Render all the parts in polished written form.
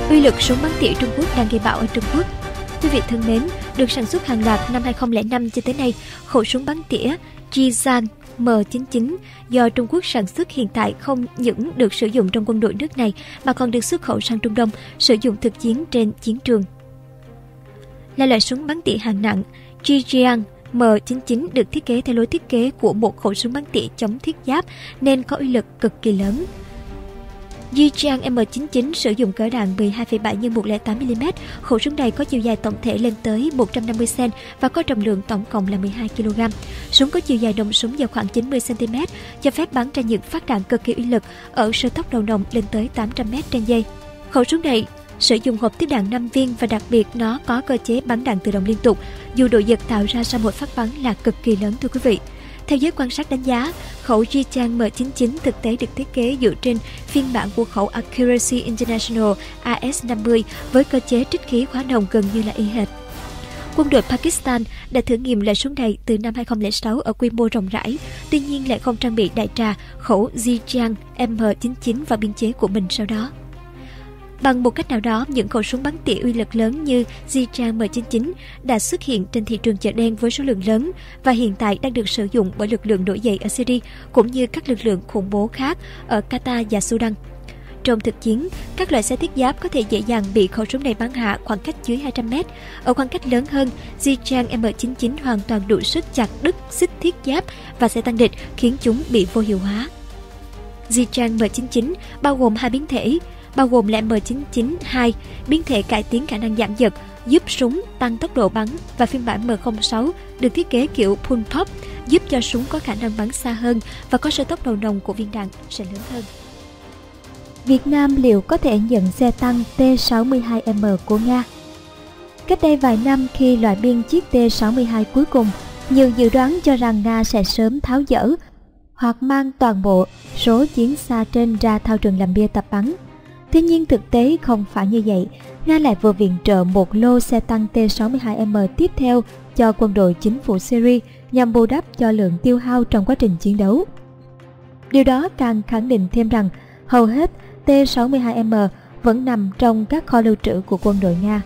Uy lực súng bắn tỉa Trung Quốc đang gây bão ở Trung Quốc. Quý vị thân mến, được sản xuất hàng loạt năm 2005 cho tới nay, khẩu súng bắn tỉa Zhizan M99 do Trung Quốc sản xuất hiện tại không những được sử dụng trong quân đội nước này mà còn được xuất khẩu sang Trung Đông, sử dụng thực chiến trên chiến trường. Là loại súng bắn tỉa hạng nặng, Zhizan M99 được thiết kế theo lối thiết kế của một khẩu súng bắn tỉa chống thiết giáp nên có uy lực cực kỳ lớn. Zhizan M99 sử dụng cỡ đạn 12,7 x 108mm, khẩu súng này có chiều dài tổng thể lên tới 150 cm và có trọng lượng tổng cộng là 12 kg. Súng có chiều dài nòng súng vào khoảng 90 cm, cho phép bắn ra những phát đạn cực kỳ uy lực ở số tốc đầu nòng lên tới 800m trên giây. Khẩu súng này sử dụng hộp tiếp đạn 5 viên và đặc biệt nó có cơ chế bắn đạn tự động liên tục, dù độ giật tạo ra sau mỗi phát bắn là cực kỳ lớn thưa quý vị. Theo giới quan sát đánh giá, khẩu Zhizan M99 thực tế được thiết kế dựa trên phiên bản của khẩu Accuracy International AS50 với cơ chế trích khí khóa nòng gần như là y hệt. Quân đội Pakistan đã thử nghiệm loại súng này từ năm 2006 ở quy mô rộng rãi, tuy nhiên lại không trang bị đại trà khẩu Zhizan M99 vào biên chế của mình sau đó. Bằng một cách nào đó, những khẩu súng bắn tỉa uy lực lớn như Zhizan M99 đã xuất hiện trên thị trường chợ đen với số lượng lớn và hiện tại đang được sử dụng bởi lực lượng nổi dậy ở Syria cũng như các lực lượng khủng bố khác ở Qatar và Sudan. Trong thực chiến, các loại xe thiết giáp có thể dễ dàng bị khẩu súng này bắn hạ khoảng cách dưới 200m. Ở khoảng cách lớn hơn, Zhizan M99 hoàn toàn đủ sức chặt đứt xích thiết giáp và xe tăng địch, khiến chúng bị vô hiệu hóa. Zhizan M99 bao gồm hai biến thể, bao gồm là M99-2, biến thể cải tiến khả năng giảm giật, giúp súng tăng tốc độ bắn, và phiên bản M06 được thiết kế kiểu pull pop, giúp cho súng có khả năng bắn xa hơn và có số tốc đầu nòng của viên đạn sẽ lớn hơn. Việt Nam liệu có thể nhận xe tăng T-62M của Nga? Cách đây vài năm, khi loại biên chiếc T-62 cuối cùng, nhiều dự đoán cho rằng Nga sẽ sớm tháo dỡ hoặc mang toàn bộ số chiến xa trên ra thao trường làm bia tập bắn. Tuy nhiên thực tế không phải như vậy, Nga lại vừa viện trợ một lô xe tăng T-62M tiếp theo cho quân đội chính phủ Syria nhằm bù đắp cho lượng tiêu hao trong quá trình chiến đấu. Điều đó càng khẳng định thêm rằng hầu hết T-62M vẫn nằm trong các kho lưu trữ của quân đội Nga.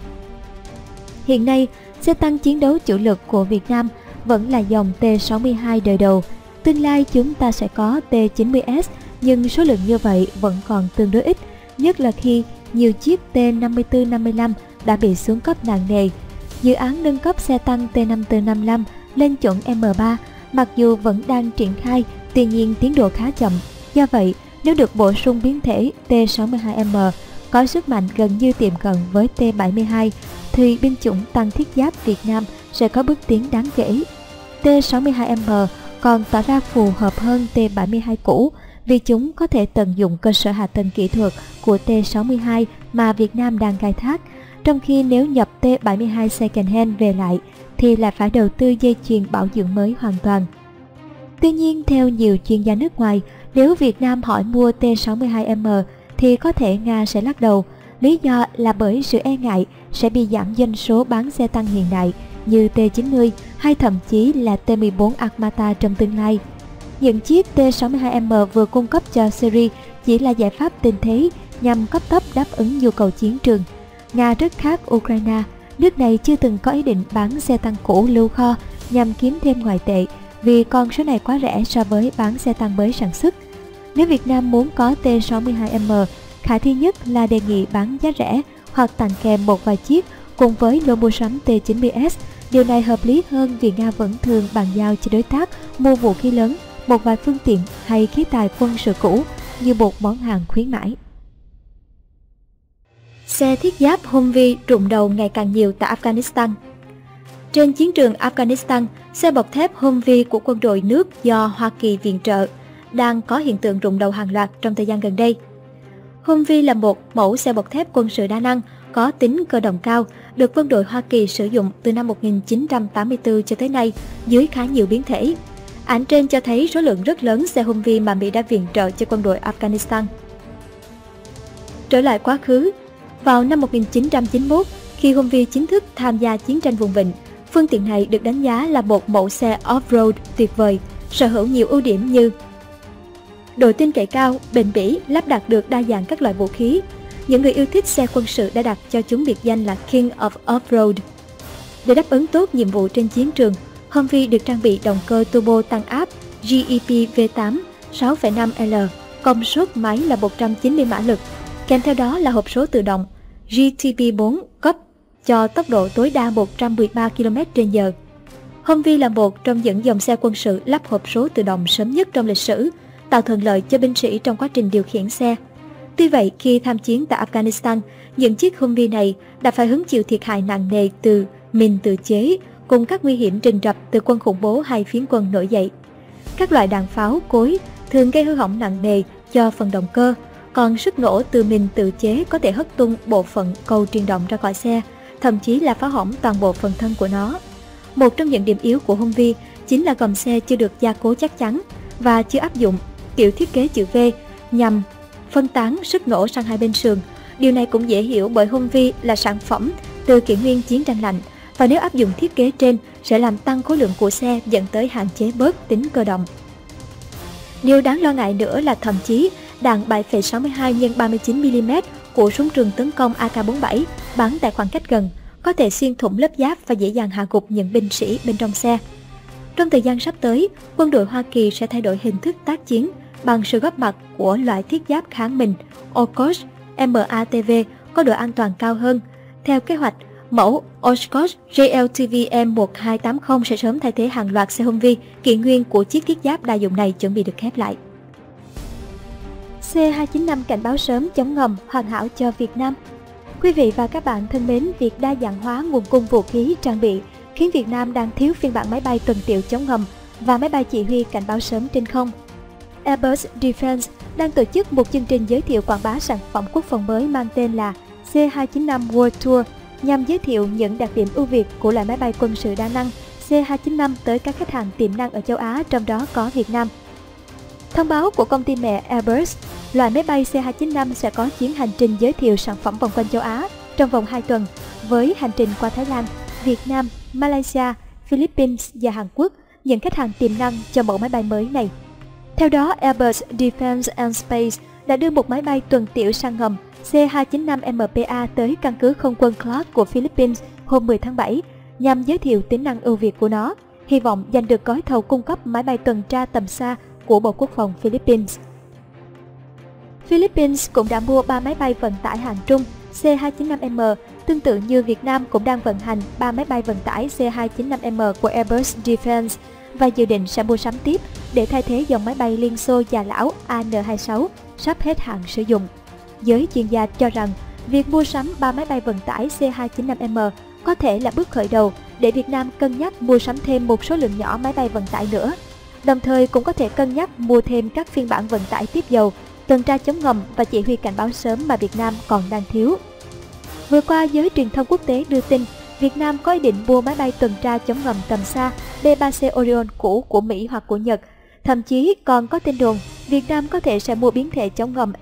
Hiện nay, xe tăng chiến đấu chủ lực của Việt Nam vẫn là dòng T-62 đời đầu. Tương lai chúng ta sẽ có T-90S, nhưng số lượng như vậy vẫn còn tương đối ít, nhất là khi nhiều chiếc T-54-55 đã bị xuống cấp nặng nề. Dự án nâng cấp xe tăng T-54-55 lên chuẩn M3 mặc dù vẫn đang triển khai, tuy nhiên tiến độ khá chậm. Do vậy, nếu được bổ sung biến thể T-62M có sức mạnh gần như tiệm cận với T-72, thì binh chủng tăng thiết giáp Việt Nam sẽ có bước tiến đáng kể. T-62M còn tỏ ra phù hợp hơn T-72 cũ vì chúng có thể tận dụng cơ sở hạ tầng kỹ thuật của T-62 mà Việt Nam đang khai thác, trong khi nếu nhập T-72 second hand về lại thì lại phải đầu tư dây chuyền bảo dưỡng mới hoàn toàn. Tuy nhiên, theo nhiều chuyên gia nước ngoài, nếu Việt Nam hỏi mua T-62M thì có thể Nga sẽ lắc đầu. Lý do là bởi sự e ngại sẽ bị giảm doanh số bán xe tăng hiện đại như T-90 hay thậm chí là T-14 Armata trong tương lai. Những chiếc T-62M vừa cung cấp cho Syria chỉ là giải pháp tình thế nhằm cấp tốc đáp ứng nhu cầu chiến trường. Nga rất khác Ukraine, nước này chưa từng có ý định bán xe tăng cũ lưu kho nhằm kiếm thêm ngoại tệ, vì con số này quá rẻ so với bán xe tăng mới sản xuất. Nếu Việt Nam muốn có T-62M, khả thi nhất là đề nghị bán giá rẻ hoặc tặng kèm một vài chiếc cùng với lô mua sắm T-90S. Điều này hợp lý hơn vì Nga vẫn thường bàn giao cho đối tác mua vũ khí lớn, một vài phương tiện hay khí tài quân sự cũ như một món hàng khuyến mãi. Xe thiết giáp Humvee rụng đầu ngày càng nhiều tại Afghanistan. Trên chiến trường Afghanistan, xe bọc thép Humvee của quân đội nước do Hoa Kỳ viện trợ đang có hiện tượng rụng đầu hàng loạt trong thời gian gần đây. Humvee là một mẫu xe bọc thép quân sự đa năng, có tính cơ động cao, được quân đội Hoa Kỳ sử dụng từ năm 1984 cho tới nay dưới khá nhiều biến thể. Ảnh trên cho thấy số lượng rất lớn xe Humvee mà Mỹ đã viện trợ cho quân đội Afghanistan. Trở lại quá khứ, vào năm 1991, khi Humvee chính thức tham gia chiến tranh vùng vịnh, phương tiện này được đánh giá là một mẫu xe off-road tuyệt vời, sở hữu nhiều ưu điểm như độ tin cậy cao, bền bỉ, lắp đặt được đa dạng các loại vũ khí. Những người yêu thích xe quân sự đã đặt cho chúng biệt danh là King of Off-road. Để đáp ứng tốt nhiệm vụ trên chiến trường, Humvee được trang bị động cơ turbo tăng áp GEP V8 6,5L, công suất máy là 190 mã lực. Kèm theo đó là hộp số tự động GTP4 cấp cho tốc độ tối đa 113 km/h. Humvee là một trong những dòng xe quân sự lắp hộp số tự động sớm nhất trong lịch sử, tạo thuận lợi cho binh sĩ trong quá trình điều khiển xe. Tuy vậy, khi tham chiến tại Afghanistan, những chiếc Humvee này đã phải hứng chịu thiệt hại nặng nề từ mìn tự chế cùng các nguy hiểm rình rập từ quân khủng bố hay phiến quân nổi dậy. Các loại đạn pháo, cối thường gây hư hỏng nặng nề cho phần động cơ, còn sức nổ từ mìn tự chế có thể hất tung bộ phận cầu truyền động ra khỏi xe, thậm chí là phá hỏng toàn bộ phần thân của nó. Một trong những điểm yếu của Humvee chính là gầm xe chưa được gia cố chắc chắn và chưa áp dụng kiểu thiết kế chữ V nhằm phân tán sức nổ sang hai bên sườn. Điều này cũng dễ hiểu bởi Humvee là sản phẩm từ kỷ nguyên chiến tranh lạnh, và nếu áp dụng thiết kế trên sẽ làm tăng khối lượng của xe, dẫn tới hạn chế bớt tính cơ động. Điều đáng lo ngại nữa là thậm chí đạn 7,62 x 39mm của súng trường tấn công AK-47 bắn tại khoảng cách gần có thể xuyên thủng lớp giáp và dễ dàng hạ gục những binh sĩ bên trong xe. Trong thời gian sắp tới, quân đội Hoa Kỳ sẽ thay đổi hình thức tác chiến bằng sự góp mặt của loại thiết giáp kháng mìn Oshkosh MATV có độ an toàn cao hơn. Theo kế hoạch, mẫu Oshkosh JLTV M1280 sẽ sớm thay thế hàng loạt xe Humvee kỷ nguyên của chiếc thiết giáp đa dụng này chuẩn bị được khép lại. C295 cảnh báo sớm chống ngầm hoàn hảo cho Việt Nam. Quý vị và các bạn thân mến, việc đa dạng hóa nguồn cung vũ khí trang bị khiến Việt Nam đang thiếu phiên bản máy bay tuần tiễu chống ngầm và máy bay chỉ huy cảnh báo sớm trên không. Airbus Defence đang tổ chức một chương trình giới thiệu quảng bá sản phẩm quốc phòng mới mang tên là C295 World Tour nhằm giới thiệu những đặc điểm ưu việt của loại máy bay quân sự đa năng C295 tới các khách hàng tiềm năng ở châu Á, trong đó có Việt Nam. Thông báo của công ty mẹ Airbus, loại máy bay C295 sẽ có chuyến hành trình giới thiệu sản phẩm vòng quanh châu Á trong vòng 2 tuần, với hành trình qua Thái Lan, Việt Nam, Malaysia, Philippines và Hàn Quốc, những khách hàng tiềm năng cho mẫu máy bay mới này. Theo đó, Airbus Defence and Space đã đưa một máy bay tuần tiễu sang ngầm C295 MPA tới căn cứ không quân Clark của Philippines hôm 10 tháng 7 nhằm giới thiệu tính năng ưu việt của nó, hy vọng giành được gói thầu cung cấp máy bay tuần tra tầm xa của Bộ Quốc phòng Philippines. Philippines cũng đã mua 3 máy bay vận tải hạng trung C295M, tương tự như Việt Nam cũng đang vận hành 3 máy bay vận tải C295M của Airbus Defence và dự định sẽ mua sắm tiếp để thay thế dòng máy bay Liên Xô già lão AN-26 sắp hết hạn sử dụng. Giới chuyên gia cho rằng việc mua sắm 3 máy bay vận tải C295M có thể là bước khởi đầu để Việt Nam cân nhắc mua sắm thêm một số lượng nhỏ máy bay vận tải nữa. Đồng thời cũng có thể cân nhắc mua thêm các phiên bản vận tải tiếp dầu, tuần tra chống ngầm và chỉ huy cảnh báo sớm mà Việt Nam còn đang thiếu. Vừa qua, giới truyền thông quốc tế đưa tin Việt Nam có ý định mua máy bay tuần tra chống ngầm tầm xa B-3C Orion cũ của Mỹ hoặc của Nhật. Thậm chí còn có tin đồn Việt Nam có thể sẽ mua biến thể chống ngầm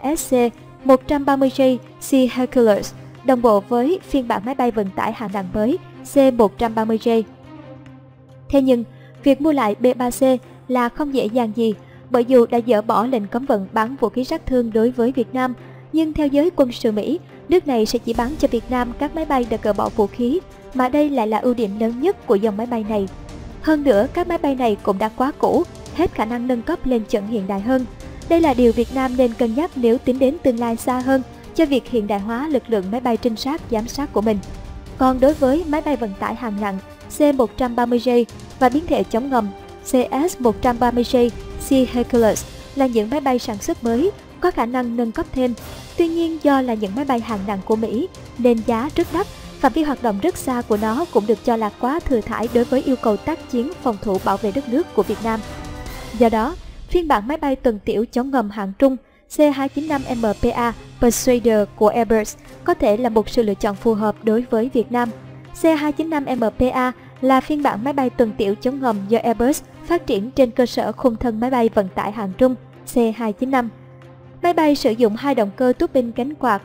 SC-130J Sea Hercules đồng bộ với phiên bản máy bay vận tải hạng nặng mới C-130J. Thế nhưng, việc mua lại B-3C là không dễ dàng gì, bởi dù đã dỡ bỏ lệnh cấm vận bán vũ khí sát thương đối với Việt Nam, nhưng theo giới quân sự Mỹ, nước này sẽ chỉ bán cho Việt Nam các máy bay đã gỡ bỏ vũ khí, mà đây lại là ưu điểm lớn nhất của dòng máy bay này. Hơn nữa, các máy bay này cũng đã quá cũ, hết khả năng nâng cấp lên chuẩn hiện đại hơn. Đây là điều Việt Nam nên cân nhắc nếu tính đến tương lai xa hơn cho việc hiện đại hóa lực lượng máy bay trinh sát giám sát của mình. Còn đối với máy bay vận tải hạng nặng C-130J và biến thể chống ngầm CS-130J Sea Hercules là những máy bay sản xuất mới, có khả năng nâng cấp thêm. Tuy nhiên, do là những máy bay hạng nặng của Mỹ nên giá rất đắt, phạm vi hoạt động rất xa của nó cũng được cho là quá thừa thãi đối với yêu cầu tác chiến phòng thủ bảo vệ đất nước của Việt Nam. Do đó, phiên bản máy bay tuần tiễu chống ngầm hạng trung C295MPA Persuader của Airbus có thể là một sự lựa chọn phù hợp đối với Việt Nam. C295MPA là phiên bản máy bay tuần tiễu chống ngầm do Airbus phát triển trên cơ sở khung thân máy bay vận tải hạng trung C295. Máy bay sử dụng 2 động cơ tuốt binh cánh quạt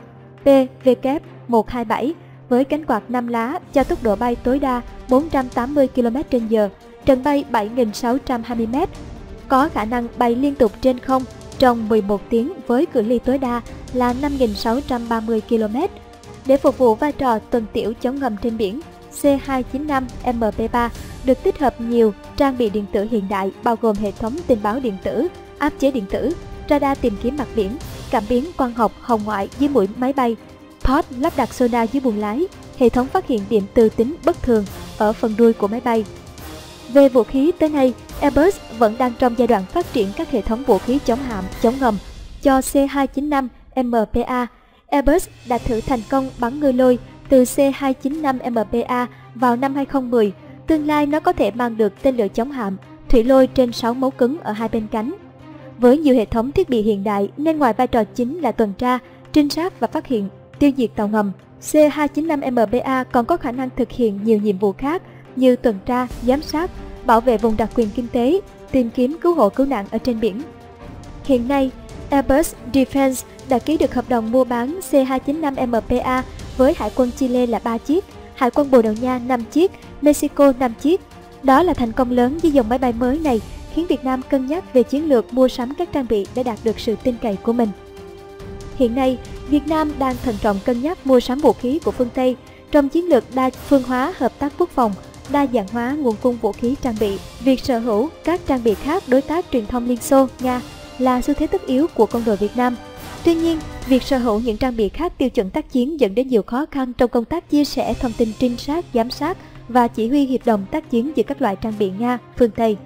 PW127 với cánh quạt 5 lá cho tốc độ bay tối đa 480 km/h, trần bay 7.620 m, có khả năng bay liên tục trên không trong 11 tiếng với cự ly tối đa là 5.630 km. Để phục vụ vai trò tuần tiễu chống ngầm trên biển, C-295 MP3 được tích hợp nhiều trang bị điện tử hiện đại bao gồm hệ thống tình báo điện tử, áp chế điện tử, radar tìm kiếm mặt biển, cảm biến quang học hồng ngoại dưới mũi máy bay, pod lắp đặt sonar dưới buồng lái, hệ thống phát hiện điểm từ tính bất thường ở phần đuôi của máy bay. Về vũ khí, tới nay, Airbus vẫn đang trong giai đoạn phát triển các hệ thống vũ khí chống hạm, chống ngầm cho C-295 MPA. Airbus đã thử thành công bắn ngư lôi từ C-295 MPA vào năm 2010. Tương lai nó có thể mang được tên lửa chống hạm, thủy lôi trên 6 mấu cứng ở hai bên cánh. Với nhiều hệ thống thiết bị hiện đại nên ngoài vai trò chính là tuần tra, trinh sát và phát hiện, tiêu diệt tàu ngầm, C-295 MPA còn có khả năng thực hiện nhiều nhiệm vụ khác như tuần tra, giám sát, bảo vệ vùng đặc quyền kinh tế, tìm kiếm cứu hộ cứu nạn ở trên biển. Hiện nay, Airbus Defence đã ký được hợp đồng mua bán C-295 MPA với Hải quân Chile là 3 chiếc, Hải quân Bồ Đào Nha 5 chiếc, Mexico 5 chiếc. Đó là thành công lớn với dòng máy bay mới này, khiến Việt Nam cân nhắc về chiến lược mua sắm các trang bị để đạt được sự tin cậy của mình. Hiện nay, Việt Nam đang thận trọng cân nhắc mua sắm vũ khí của phương Tây trong chiến lược đa phương hóa hợp tác quốc phòng, đa dạng hóa nguồn cung vũ khí trang bị. Việc sở hữu các trang bị khác đối tác truyền thông Liên Xô, Nga là xu thế tất yếu của quân đội Việt Nam. Tuy nhiên, việc sở hữu những trang bị khác tiêu chuẩn tác chiến dẫn đến nhiều khó khăn trong công tác chia sẻ thông tin trinh sát, giám sát và chỉ huy hiệp đồng tác chiến giữa các loại trang bị Nga, phương Tây.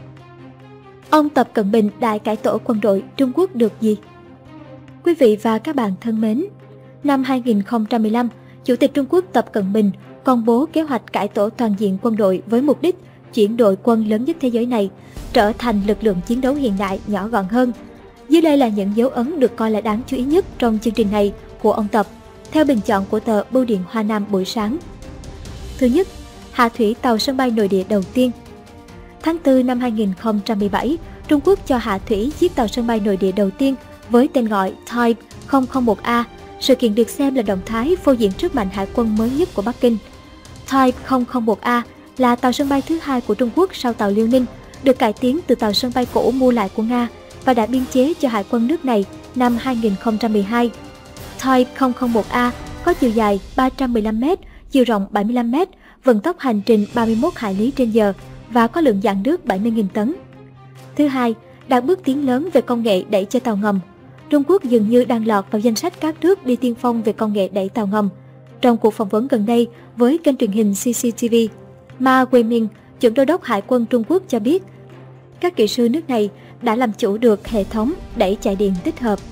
Ông Tập Cận Bình đại cải tổ quân đội Trung Quốc được gì? Quý vị và các bạn thân mến, năm 2015, Chủ tịch Trung Quốc Tập Cận Bình công bố kế hoạch cải tổ toàn diện quân đội với mục đích chuyển đội quân lớn nhất thế giới này trở thành lực lượng chiến đấu hiện đại nhỏ gọn hơn. Dưới đây là những dấu ấn được coi là đáng chú ý nhất trong chương trình này của ông Tập, theo bình chọn của tờ Bưu điện Hoa Nam buổi sáng. Thứ nhất, hạ thủy tàu sân bay nội địa đầu tiên. Tháng 4 năm 2017, Trung Quốc cho hạ thủy chiếc tàu sân bay nội địa đầu tiên với tên gọi Type 001A. Sự kiện được xem là động thái phô diễn sức mạnh hải quân mới nhất của Bắc Kinh. Type 001A là tàu sân bay thứ hai của Trung Quốc sau tàu Liêu Ninh, được cải tiến từ tàu sân bay cũ mua lại của Nga và đã biên chế cho hải quân nước này năm 2012. Type 001A có chiều dài 315m, chiều rộng 75m, vận tốc hành trình 31 hải lý trên giờ và có lượng dạn nước 70.000 tấn. Thứ hai, đạt bước tiến lớn về công nghệ đẩy cho tàu ngầm. Trung Quốc dường như đang lọt vào danh sách các nước đi tiên phong về công nghệ đẩy tàu ngầm. Trong cuộc phỏng vấn gần đây với kênh truyền hình CCTV, Ma Weiming, Chuẩn đô đốc Hải quân Trung Quốc cho biết, các kỹ sư nước này đã làm chủ được hệ thống đẩy chạy điện tích hợp.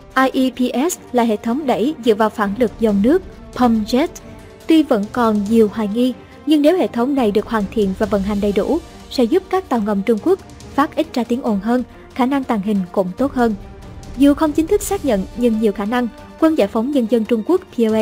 IEPS là hệ thống đẩy dựa vào phản lực dòng nước, pump jet. Tuy vẫn còn nhiều hoài nghi, nhưng nếu hệ thống này được hoàn thiện và vận hành đầy đủ, sẽ giúp các tàu ngầm Trung Quốc phát ít ra tiếng ồn hơn, khả năng tàng hình cũng tốt hơn. Dù không chính thức xác nhận, nhưng nhiều khả năng Quân Giải phóng Nhân dân Trung Quốc PLA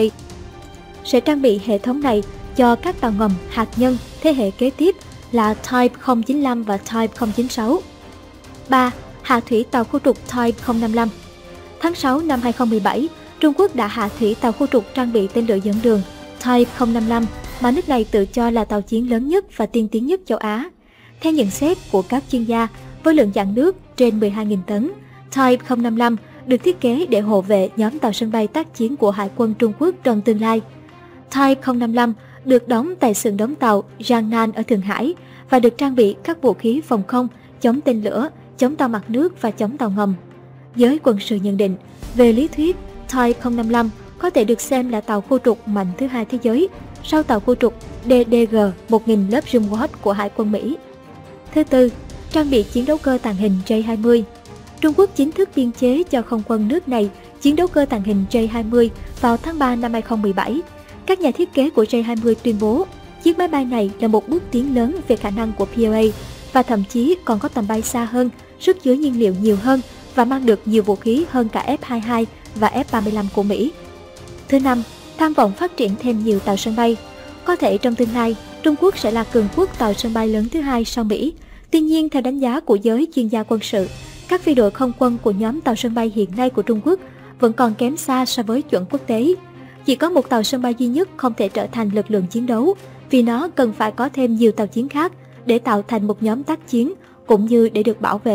sẽ trang bị hệ thống này cho các tàu ngầm hạt nhân thế hệ kế tiếp là Type 095 và Type 096. 3. Hạ thủy tàu khu trục Type 055. Tháng 6 năm 2017, Trung Quốc đã hạ thủy tàu khu trục trang bị tên lửa dẫn đường Type 055 mà nước này tự cho là tàu chiến lớn nhất và tiên tiến nhất châu Á. Theo nhận xét của các chuyên gia, với lượng dạn nước trên 12.000 tấn, Type 055 được thiết kế để hộ vệ nhóm tàu sân bay tác chiến của Hải quân Trung Quốc trong tương lai. Type 055 được đóng tại xưởng đóng tàu Jiangnan ở Thượng Hải và được trang bị các vũ khí phòng không, chống tên lửa, chống tàu mặt nước và chống tàu ngầm. Giới quân sự nhận định, về lý thuyết, Type 055 có thể được xem là tàu khu trục mạnh thứ hai thế giới, sau tàu khu trục DDG-1000 lớp Jumwatt của Hải quân Mỹ. Thứ tư, trang bị chiến đấu cơ tàng hình J-20. Trung Quốc chính thức biên chế cho không quân nước này chiến đấu cơ tàng hình J-20 vào tháng 3 năm 2017. Các nhà thiết kế của J-20 tuyên bố chiếc máy bay này là một bước tiến lớn về khả năng của PLA và thậm chí còn có tầm bay xa hơn, sức chứa nhiên liệu nhiều hơn và mang được nhiều vũ khí hơn cả F-22 và F-35 của Mỹ. Thứ năm, tham vọng phát triển thêm nhiều tàu sân bay. Có thể trong tương lai, Trung Quốc sẽ là cường quốc tàu sân bay lớn thứ hai sau Mỹ. Tuy nhiên, theo đánh giá của giới chuyên gia quân sự, các phi đội không quân của nhóm tàu sân bay hiện nay của Trung Quốc vẫn còn kém xa so với chuẩn quốc tế. Chỉ có một tàu sân bay duy nhất không thể trở thành lực lượng chiến đấu, vì nó cần phải có thêm nhiều tàu chiến khác để tạo thành một nhóm tác chiến, cũng như để được bảo vệ.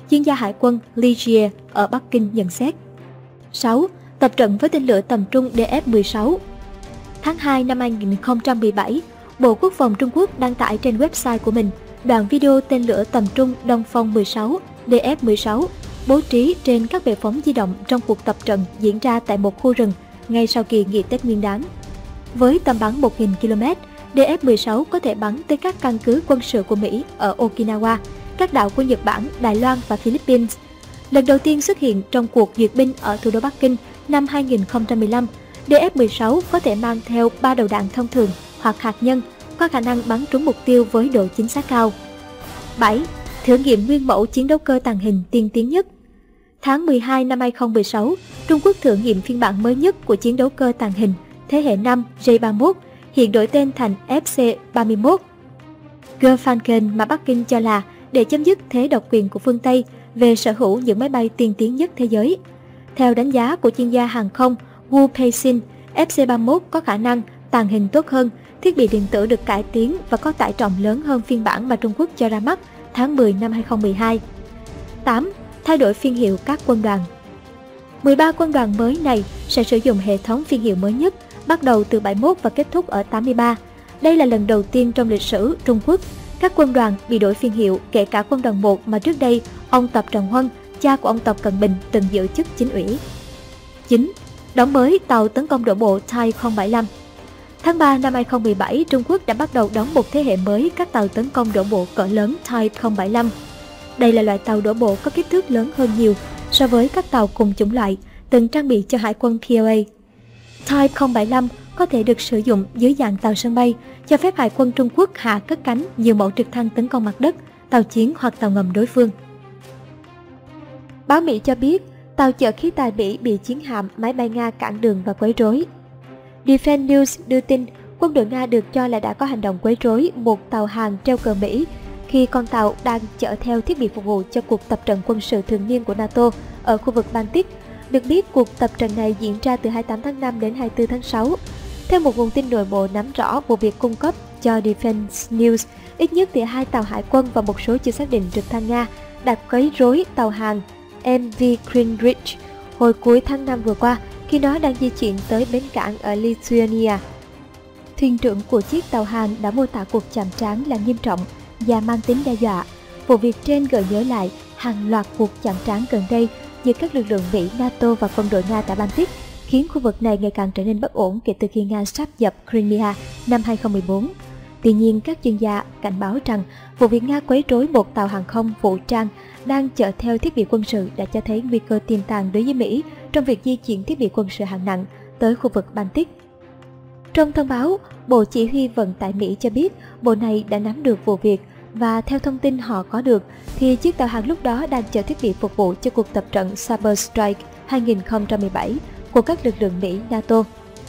chuyên gia hải quân Ligier ở Bắc Kinh nhận xét. 6. Tập trận với tên lửa tầm trung DF-16. Tháng 2 năm 2017, Bộ Quốc phòng Trung Quốc đăng tải trên website của mình đoạn video tên lửa tầm trung Đông Phong 16 DF-16 bố trí trên các bệ phóng di động trong cuộc tập trận diễn ra tại một khu rừng ngay sau kỳ nghỉ Tết Nguyên đán. Với tầm bắn 1.000 km, DF-16 có thể bắn tới các căn cứ quân sự của Mỹ ở Okinawa, các đảo của Nhật Bản, Đài Loan và Philippines. Lần đầu tiên xuất hiện trong cuộc duyệt binh ở thủ đô Bắc Kinh năm 2015, DF-16 có thể mang theo 3 đầu đạn thông thường hoặc hạt nhân, có khả năng bắn trúng mục tiêu với độ chính xác cao. 7. Thử nghiệm nguyên mẫu chiến đấu cơ tàng hình tiên tiến nhất. Tháng 12 năm 2016, Trung Quốc thử nghiệm phiên bản mới nhất của chiến đấu cơ tàng hình thế hệ 5 J-31, hiện đổi tên thành FC-31. Gerfalken mà Bắc Kinh cho là để chấm dứt thế độc quyền của phương Tây về sở hữu những máy bay tiên tiến nhất thế giới. Theo đánh giá của chuyên gia hàng không Wu Peixin, FC-31 có khả năng tàng hình tốt hơn, thiết bị điện tử được cải tiến và có tải trọng lớn hơn phiên bản mà Trung Quốc cho ra mắt tháng 10 năm 2012. 8. Thay đổi phiên hiệu các quân đoàn. 13 quân đoàn mới này sẽ sử dụng hệ thống phiên hiệu mới nhất, bắt đầu từ 71 và kết thúc ở 83. Đây là lần đầu tiên trong lịch sử Trung Quốc, các quân đoàn bị đổi phiên hiệu, kể cả quân đoàn 1 mà trước đây ông Tập Cận Huân, cha của ông Tập Cận Bình, từng giữ chức chính ủy. 9. Đóng mới tàu tấn công đổ bộ Type 075. Tháng 3 năm 2017, Trung Quốc đã bắt đầu đóng một thế hệ mới các tàu tấn công đổ bộ cỡ lớn Type 075. Đây là loại tàu đổ bộ có kích thước lớn hơn nhiều so với các tàu cùng chủng loại từng trang bị cho Hải quân PLA. Type 075 có thể được sử dụng dưới dạng tàu sân bay, cho phép Hải quân Trung Quốc hạ cất cánh nhiều mẫu trực thăng tấn công mặt đất, tàu chiến hoặc tàu ngầm đối phương. Báo Mỹ cho biết, tàu chở khí tài Mỹ bị chiến hạm, máy bay Nga cản đường và quấy rối. Defense News đưa tin, quân đội Nga được cho là đã có hành động quấy rối một tàu hàng treo cờ Mỹ khi con tàu đang chở theo thiết bị phục vụ cho cuộc tập trận quân sự thường niên của NATO ở khu vực Baltic. Được biết, cuộc tập trận này diễn ra từ 28 tháng 5 đến 24 tháng 6. Theo một nguồn tin nội bộ nắm rõ vụ việc cung cấp cho Defense News, ít nhất thì 2 tàu hải quân và một số chưa xác định trực thăng Nga đã quấy rối tàu hàng MV Greenwich hồi cuối tháng 5 vừa qua khi nó đang di chuyển tới bến cảng ở Lithuania. Thuyền trưởng của chiếc tàu hàng đã mô tả cuộc chạm trán là nghiêm trọng và mang tính đe dọa. Vụ việc trên gợi nhớ lại hàng loạt cuộc chạm trán gần đây giữa các lực lượng Mỹ, NATO và quân đội Nga tại Baltic, khiến khu vực này ngày càng trở nên bất ổn kể từ khi Nga sáp nhập Crimea năm 2014. Tuy nhiên, các chuyên gia cảnh báo rằng vụ việc Nga quấy rối một tàu hàng không vũ trang đang chở theo thiết bị quân sự đã cho thấy nguy cơ tiềm tàng đối với Mỹ trong việc di chuyển thiết bị quân sự hạng nặng tới khu vực Baltic. Trong thông báo, Bộ Chỉ huy Vận tải Mỹ cho biết bộ này đã nắm được vụ việc và theo thông tin họ có được thì chiếc tàu hàng lúc đó đang chở thiết bị phục vụ cho cuộc tập trận Saber Strike 2017 của các lực lượng Mỹ NATO.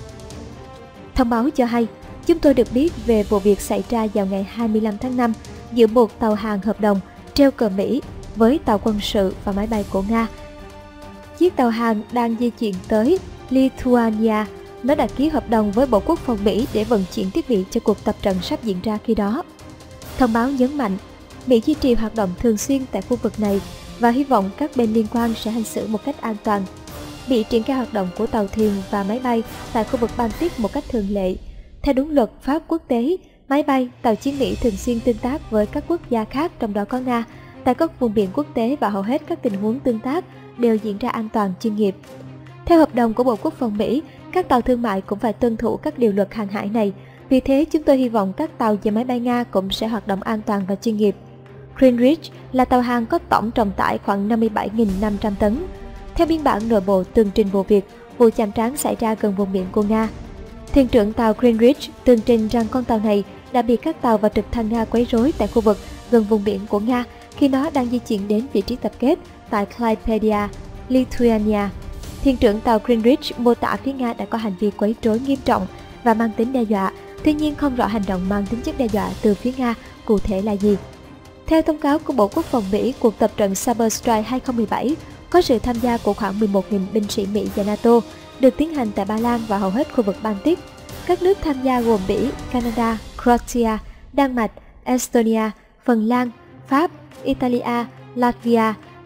Thông báo cho hay, chúng tôi được biết về vụ việc xảy ra vào ngày 25 tháng 5 giữa một tàu hàng hợp đồng treo cờ Mỹ với tàu quân sự và máy bay của Nga. Chiếc tàu hàng đang di chuyển tới Lithuania. Nó đã ký hợp đồng với Bộ Quốc phòng Mỹ để vận chuyển thiết bị cho cuộc tập trận sắp diễn ra khi đó. Thông báo nhấn mạnh, Mỹ duy trì hoạt động thường xuyên tại khu vực này và hy vọng các bên liên quan sẽ hành xử một cách an toàn. Mỹ triển khai hoạt động của tàu thuyền và máy bay tại khu vực Baltic một cách thường lệ. Theo đúng luật pháp quốc tế, máy bay, tàu chiến Mỹ thường xuyên tương tác với các quốc gia khác trong đó có Nga tại các vùng biển quốc tế và hầu hết các tình huống tương tác đều diễn ra an toàn chuyên nghiệp. Theo hợp đồng của Bộ Quốc phòng Mỹ, các tàu thương mại cũng phải tuân thủ các điều luật hàng hải này. Vì thế, chúng tôi hy vọng các tàu và máy bay Nga cũng sẽ hoạt động an toàn và chuyên nghiệp. Greenwich là tàu hàng có tổng trọng tải khoảng 57.500 tấn. Theo biên bản nội bộ tường trình vụ việc, vụ chạm trán xảy ra gần vùng biển của Nga. Thuyền trưởng tàu Greenwich tường trình rằng con tàu này đã bị các tàu và trực thăng Nga quấy rối tại khu vực gần vùng biển của Nga khi nó đang di chuyển đến vị trí tập kết tại Klaipėda, Lithuania. Thuyền trưởng tàu Greenwich mô tả phía Nga đã có hành vi quấy rối nghiêm trọng và mang tính đe dọa, tuy nhiên không rõ hành động mang tính chất đe dọa từ phía Nga cụ thể là gì. Theo thông cáo của Bộ Quốc phòng Mỹ, cuộc tập trận Saber Strike 2017 có sự tham gia của khoảng 11.000 binh sĩ Mỹ và NATO, được tiến hành tại Ba Lan và hầu hết khu vực Baltic. Các nước tham gia gồm Bỉ, Canada, Croatia, Đan Mạch, Estonia, Phần Lan, Pháp, Italia, Latvia,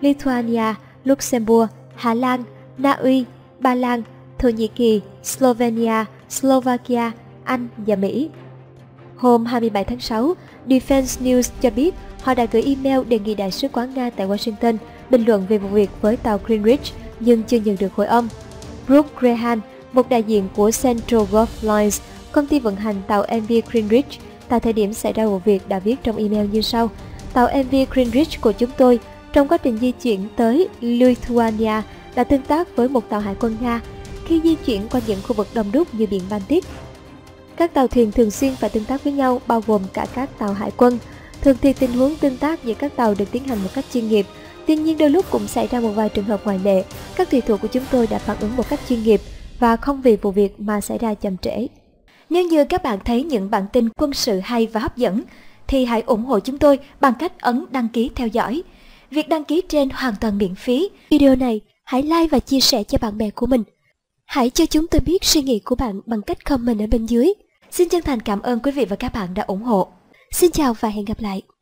Lithuania, Luxembourg, Hà Lan, Na Uy, Ba Lan, Thổ Nhĩ Kỳ, Slovenia, Slovakia, Anh và Mỹ. Hôm 27 tháng 6, Defense News cho biết họ đã gửi email đề nghị Đại sứ quán Nga tại Washington bình luận về vụ việc với tàu Greenwich nhưng chưa nhận được hồi âm. Brooke Graham, một đại diện của Central Gulf Lines, công ty vận hành tàu MV Greenwich, tại thời điểm xảy ra vụ việc đã viết trong email như sau: Tàu MV Greenwich của chúng tôi trong quá trình di chuyển tới Lithuania đã tương tác với một tàu hải quân Nga khi di chuyển qua những khu vực đông đúc như biển Baltic. Các tàu thuyền thường xuyên phải tương tác với nhau, bao gồm cả các tàu hải quân. Thường thì tình huống tương tác giữa các tàu được tiến hành một cách chuyên nghiệp. Tuy nhiên đôi lúc cũng xảy ra một vài trường hợp ngoại lệ. Các thủy thủ của chúng tôi đã phản ứng một cách chuyên nghiệp và không vì vụ việc mà xảy ra chậm trễ. Nếu như các bạn thấy những bản tin quân sự hay và hấp dẫn, thì hãy ủng hộ chúng tôi bằng cách ấn đăng ký theo dõi. Việc đăng ký trên hoàn toàn miễn phí. Video này hãy like và chia sẻ cho bạn bè của mình. Hãy cho chúng tôi biết suy nghĩ của bạn bằng cách comment ở bên dưới. Xin chân thành cảm ơn quý vị và các bạn đã ủng hộ. Xin chào và hẹn gặp lại.